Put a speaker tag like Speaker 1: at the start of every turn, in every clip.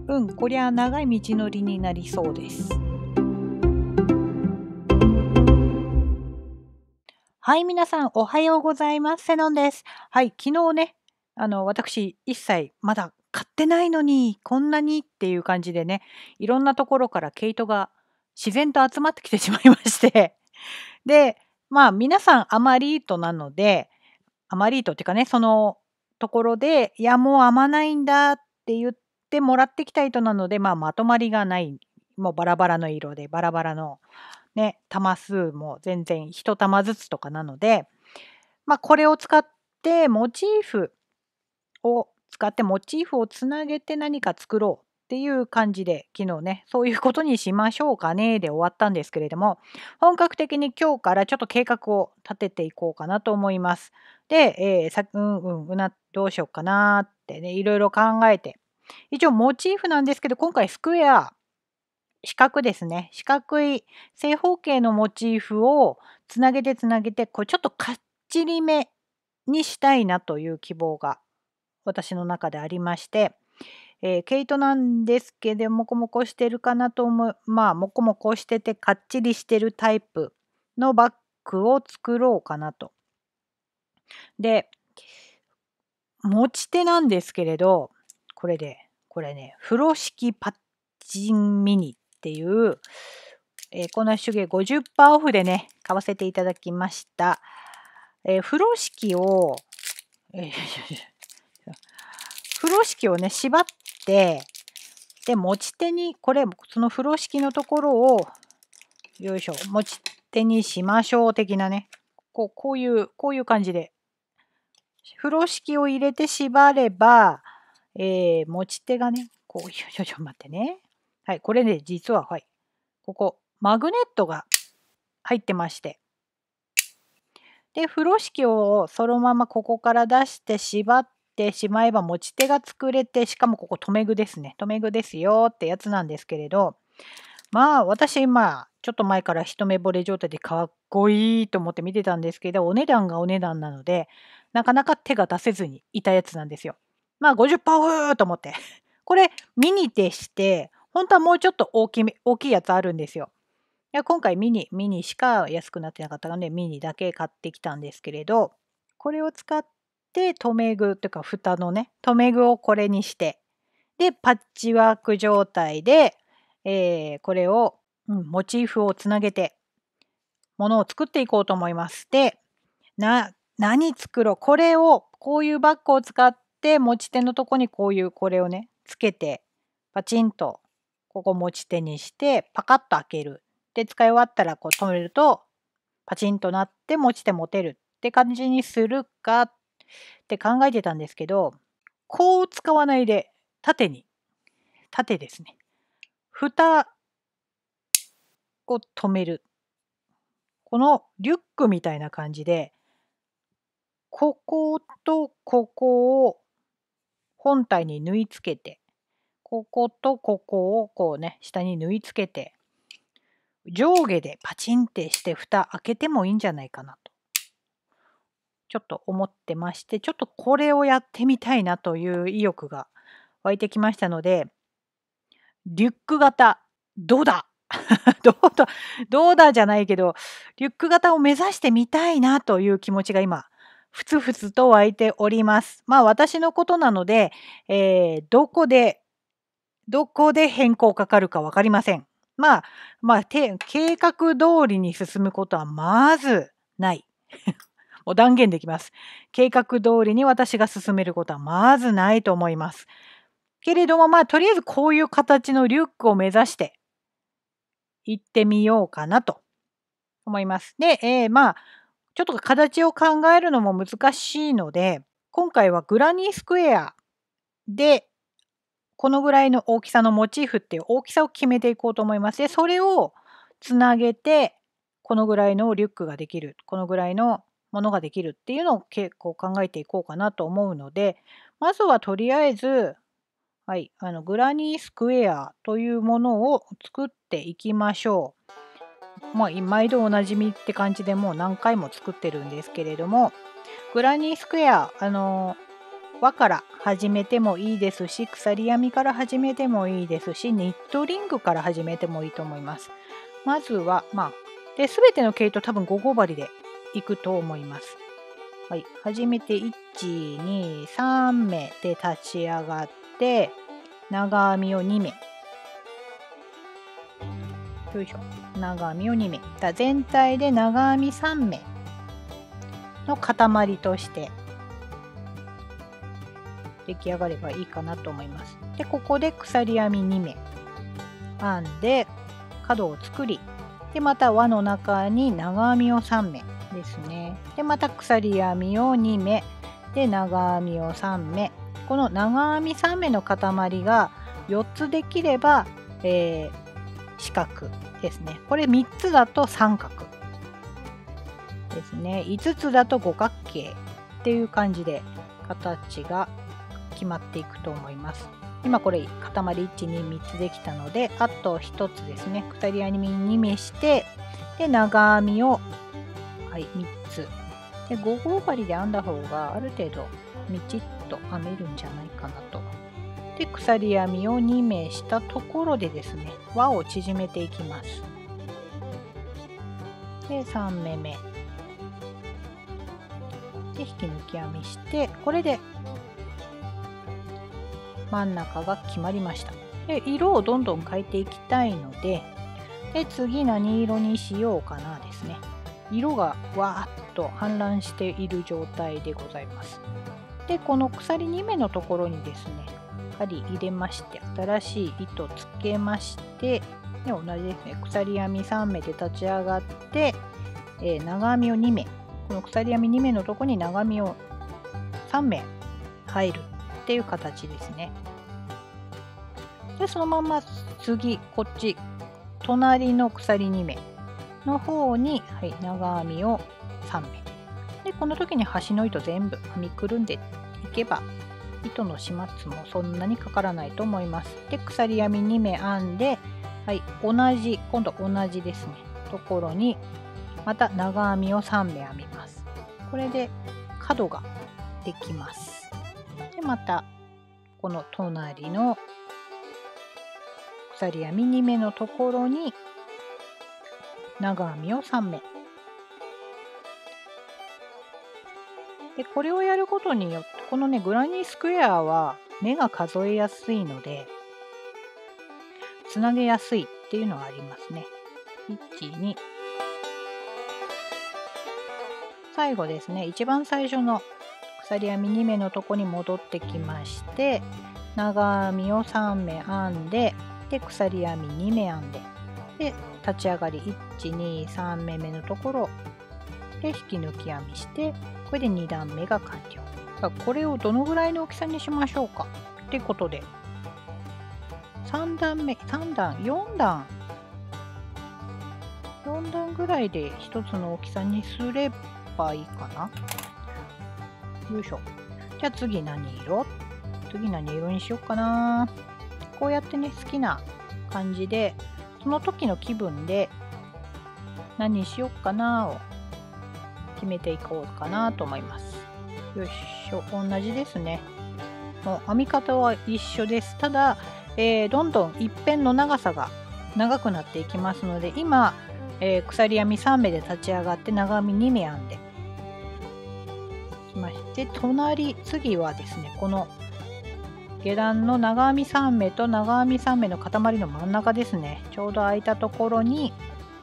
Speaker 1: こりゃ長い道のりになりそうです。はい、皆さんおはようございます。セノンです。はい、昨日ね、私一切まだ買ってないのに、こんなにっていう感じでね、いろんなところから毛糸が自然と集まってきてしまいまして、で、まあ皆さんアマリートなので、アマリートっていうかね、そのところで、いやもう編まないんだって言ってもらってきた糸なので、まあまとまりがない、もうバラバラの色で、バラバラのね、玉数も全然1玉ずつとかなので、まあ、これを使ってモチーフをつなげて何か作ろうっていう感じで、昨日ね、そういうことにしましょうかねで終わったんですけれども、本格的に今日からちょっと計画を立てていこうかなと思います。で、どうしようかなってね、いろいろ考えて、一応モチーフなんですけど、今回スクエア、四角ですね。四角い正方形のモチーフをつなげてつなげて、こうちょっとかっちりめにしたいなという希望が私の中でありまして、毛糸なんですけど、モコモコしてるかなとまあ、モコモコしててかっちりしてるタイプのバッグを作ろうかなと。で、持ち手なんですけれど、これね、風呂敷パッチンミニっていう、この手芸50%オフでね、買わせていただきました。風呂敷を、えー風呂敷をね、縛って、で、持ち手に、その風呂敷のところを、よいしょ、持ち手にしましょう的なね、こういう感じで、風呂敷を入れて縛れば、持ち手がね、待ってね。はい、これね、実は、はい、ここ、マグネットが入ってまして、で、風呂敷をそのままここから出して縛ってしまえば持ち手が作れて、しかもここ留め具ですね。留め具ですよってやつなんですけれど、まあ私今、ちょっと前から一目惚れ状態でかっこいいと思って見てたんですけど、お値段がお値段なので、なかなか手が出せずにいたやつなんですよ。まあ50%オフと思って。これミニでして、本当はもうちょっと大きいやつあるんですよ。いや、今回ミニしか安くなってなかったので、ミニだけ買ってきたんですけれど、これを使って留め具というか蓋のね、留め具をこれにして、で、パッチワーク状態で、これを、モチーフをつなげて、ものを作っていこうと思います。で、何作ろう。こういうバッグを使って、持ち手のとこにこれをね、つけて、パチンと、ここ持ち手にして、パカッと開ける。で、使い終わったらこう止めると、パチンとなって持ち手持てるって感じにするかって考えてたんですけど、こう使わないで、縦ですね。蓋を止める。このリュックみたいな感じで、こことここを本体に縫い付けて、こことここをこうね、下に縫い付けて、上下でパチンってして蓋開けてもいいんじゃないかなと、ちょっと思ってまして、ちょっとこれをやってみたいなという意欲が湧いてきましたので、リュック型、どうだどうだじゃないけど、リュック型を目指してみたいなという気持ちが今、ふつふつと湧いております。まあ私のことなので、どこで変更かかるか分かりません。計画通りに進むことはまずない。もう断言できます。計画通りに私が進めることはまずないと思います。けれども、まあとりあえずこういう形のリュックを目指して行ってみようかなと思います。で、ちょっと形を考えるのも難しいので、今回はグラニースクエアで、このぐらいの大きさのモチーフっていう大きさを決めていこうと思います。で、それをつなげて、このぐらいのリュックができる、このぐらいのものができるっていうのを結構考えていこうかなと思うので、まずはとりあえず、はい、グラニースクエアというものを作っていきましょう。毎度おなじみって感じでもう何回も作ってるんですけれども、グラニースクエア、 輪から始めてもいいですし、鎖編みから始めてもいいですし、ニットリングから始めてもいいと思います。まずは全ての毛糸多分5号針でいくと思います。はい、初めて1、2、3目で立ち上がって長編みを2目、よいしょ、長編みを2目だ、全体で長編み3目の塊として出来上がればいいかなと思います。でここで鎖編み2目編んで角を作り、でまた輪の中に長編みを3目ですね。でまた鎖編みを2目で長編みを3目、この長編み3目の塊が4つできれば、四角ですね。これ3つだと三角ですね。5つだと五角形っていう感じで形が決まっていくと思います。今これ塊1、2、3つできたので、あと1つですね。鎖編み2目して、で長編みを、3つで5号針で編んだ方がある程度みちっと編めるんじゃないかなと。で鎖編みを2目したところでですね、輪を縮めていきます。で3目目で引き抜き編みして、これで真ん中が決まりました。で色をどんどん変えていきたいので、次何色にしようかなですね。色がわーっと氾濫している状態でございます。でこの鎖2目のところにですね、針入れまして、新しい糸つけまして、で同じですね、鎖編み3目で立ち上がって、長編みを2目、この鎖編み2目のところに長編みを3目入るっていう形ですね。でそのまま次こっち隣の鎖2目の方に、長編みを3目で、この時に端の糸全部編みくるんでいけば糸の始末もそんなにかからないと思います。で鎖編み2目編んで、今度同じですねところにまた長編みを3目編みます。これで角ができます。でまたこの隣の鎖編み2目のところに長編みを3目で、これをやることによって、このねグラニースクエアは目が数えやすいのでつなげやすいっていうのがありますね。1、2、最後ですね、一番最初の鎖編み2目のとこに戻ってきまして、長編みを3目編んで、で鎖編み2目編んで、で立ち上がり1、2、3目目のところで引き抜き編みして、これで2段目が完了。これをどのぐらいの大きさにしましょうかっていうことで、3段目、3段、4段ぐらいで1つの大きさにすればいいかな。よいしょ。じゃあ次何色にしようかな。こうやってね、好きな感じでその時の気分で何にしようかなを決めていこうかなと思います。よいしょ。同じですね。もう編み方は一緒です。ただ、どんどん一辺の長さが長くなっていきますので、今、鎖編み3目で立ち上がって長編み2目編んできまして、次はですね、この下段の長編み3目と長編み3目の塊の真ん中ですね、ちょうど空いたところに、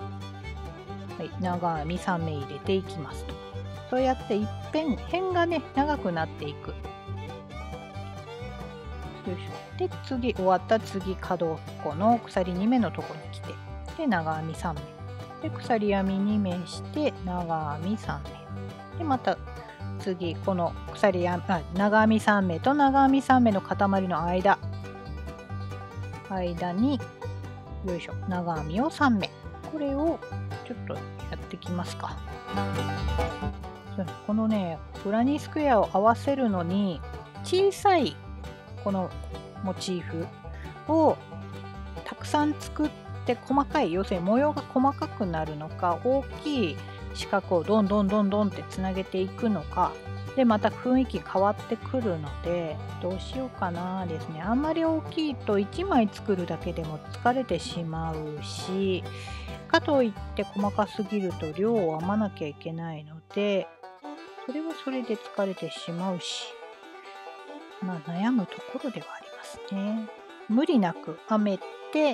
Speaker 1: 長編み3目入れていきますと。そうやって辺がね長くなっていく。よいしょ。で次終わった角っこの鎖2目のところに来て、で長編み3目で鎖編み2目して長編み3目で、また次この長編み3目と長編み3目の塊の間に、よいしょ、長編みを3目、これをちょっとやってきますか。このねグラニースクエアを合わせるのに、小さいこのモチーフをたくさん作って細かい、要するに模様が細かくなるのか、大きい四角をどんどんってつなげていくのかでまた雰囲気変わってくるので、どうしようかなですね。あんまり大きいと1枚作るだけでも疲れてしまうし、かといって細かすぎると量を編まなきゃいけないので、それはそれで疲れてしまうし、悩むところではありますね。無理なく編めて、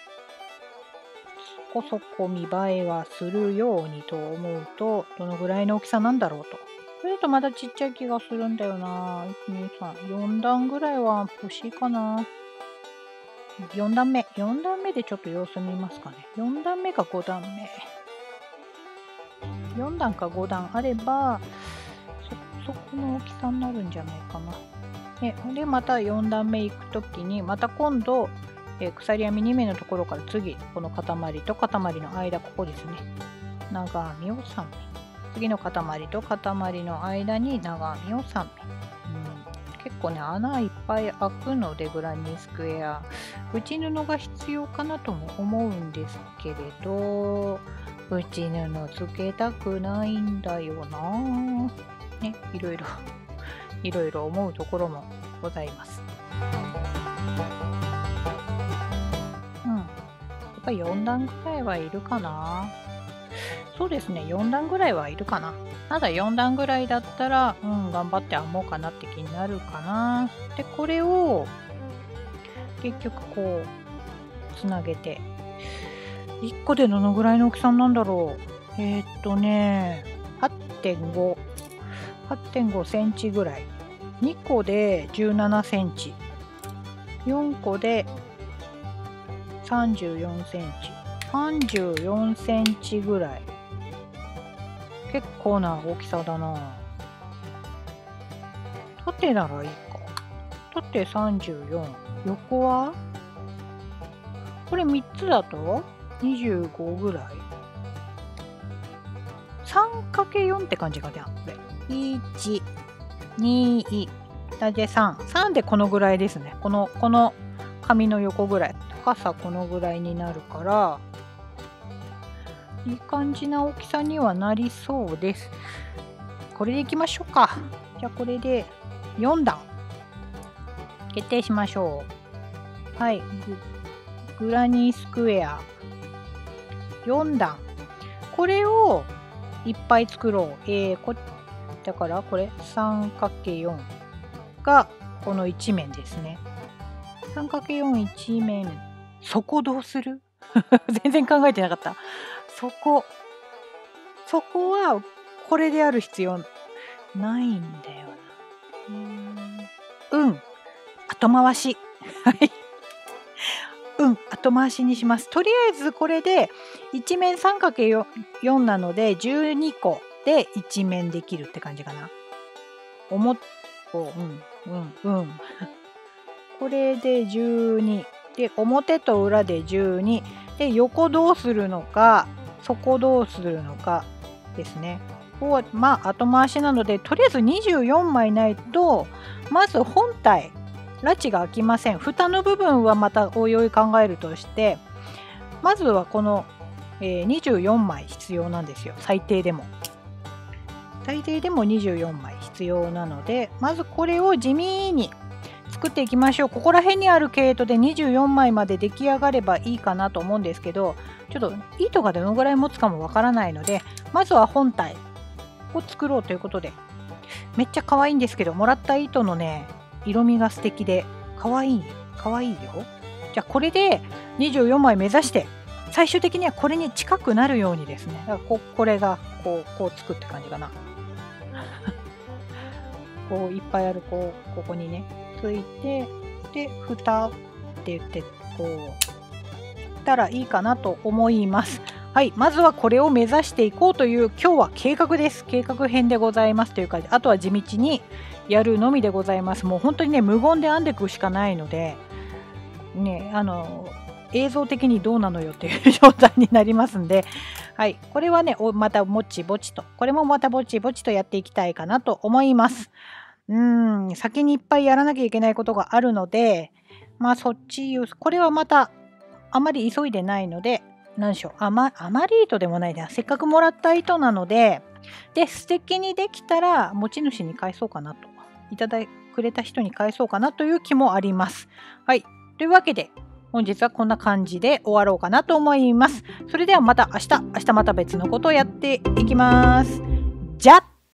Speaker 1: そこそこ見栄えがするようにと思うと、どのぐらいの大きさなんだろうと。それだとまだちっちゃい気がするんだよな。1、2、3、4段ぐらいは欲しいかな。4段目。4段目でちょっと様子見ますかね。4段目か5段目。4段か5段あれば、そこの大きさになるんじゃないかな。で、また4段目行くときに、また今度、鎖編み2目のところから次、この塊と塊の間、ここですね。長編みを3目。次の塊と塊の間に長編みを3目。結構ね、穴いっぱい開くので、グラニースクエア。内布が必要かなとも思うんですけれど、内布つけたくないんだよな。ね、いろいろ思うところもございます。やっぱり4段ぐらいはいるかな。そうですね、4段ぐらいはいるかな。ただ4段ぐらいだったら、頑張って編もうかなって気になるかな。で、これを結局こうつなげて、1個でどのぐらいの大きさなんだろう。8.5センチぐらい。2個で17センチ。4個で34センチ。34センチぐらい。結構な大きさだな。縦ならいいか。縦34。横はこれ3つだと25ぐらい。3×4 って感じかな、これ。1、2、大体3。3でこのぐらいですね。この紙の横ぐらい。高さこのぐらいになるから、いい感じな大きさにはなりそうです。これでいきましょうか。じゃあこれで4段決定しましょう。はい。グラニースクエア4段。これをいっぱい作ろう。だからこれ 3×4 がこの1面ですね。3×4 1面。そこどうする全然考えてなかった。そこはこれである必要ないんだよな。後回し。はい。後回しにします。とりあえずこれで1面 3×4 なので12個で1面できるって感じかな。これで12。で、表と裏で12。で、横どうするのか、底どうするのかですね。ここは後回しなので、とりあえず24枚ないと、まず本体、ラチが開きません。蓋の部分はまたおいおい考えるとして、まずはこの、24枚必要なんですよ。最低でも。最低でも24枚必要なので、まずこれを地味に作っていきましょう。ここら辺にある毛糸で24枚まで出来上がればいいかなと思うんですけど、ちょっと糸がどのぐらい持つかもわからないので、まずは本体を作ろうということで、めっちゃ可愛いんですけど、もらった糸のね、色味が素敵で可愛いよ。じゃあこれで24枚目指して、最終的にはこれに近くなるようにですね。だからこれがこうつくって感じかな。こういっぱいあるここにねついて、で蓋って言ってこうたらいいかなと思います。はい、まずはこれを目指していこうという今日は計画です。計画編でございますというか、あとは地道にやるのみでございます。もう本当にね、無言で編んでいくしかないのでね、映像的にどうなのよっていう状態になりますんで、はい、これはねまたぼちぼちと、これもまたぼちぼちとやっていきたいかなと思います。先にいっぱいやらなきゃいけないことがあるので、これはまたあまり急いでないので、 何でしょう、あまり糸でもないな。せっかくもらった糸なので、素敵にできたら持ち主に返そうかなと。いただいてくれた人に返そうかなという気もあります。はい。というわけで、本日はこんな感じで終わろうかなと思います。それではまた明日また別のことをやっていきます。じゃあ